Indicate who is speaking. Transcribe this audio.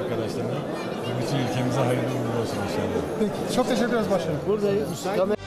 Speaker 1: arkadaşlarına ve bütün ülkemize hayırlı uğurlu olsun inşallah.
Speaker 2: Peki, çok teşekkür ederiz başkanım.
Speaker 3: Buradayız.